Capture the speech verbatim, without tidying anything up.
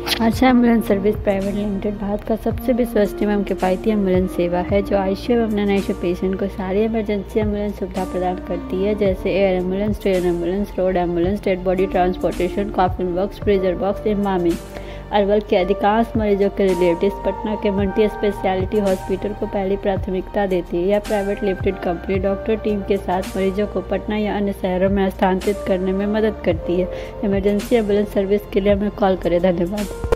आशा ambulance service private limited Bharat का सबसे विश्वसनीय एवं किफ़ायती एम्बुलेंस सेवा है जो आईसीयू एवं नॉन आईसीयू पेशेंट को सारी इमरजेंसी एम्बुलेंस सुविधा प्रदान करती है, जैसे air ambulance, train ambulance, road ambulance, dead body transportation, coffin box, freezer box, embalming. Arwal के अधिकांश मरीजों के रिलेटिव्स पटना के मल्टी स्पेशलिटी हॉस्पिटल को पहली प्राथमिकता देती है। यह private limited company doctor team के साथ मरीजों को पटना या अन्य शहरों में स्थानांतरित करने में मदद करती है। इमरजेंसी एम्बुलेंस सर्विस के लिए हमें कॉल करें। धन्यवाद।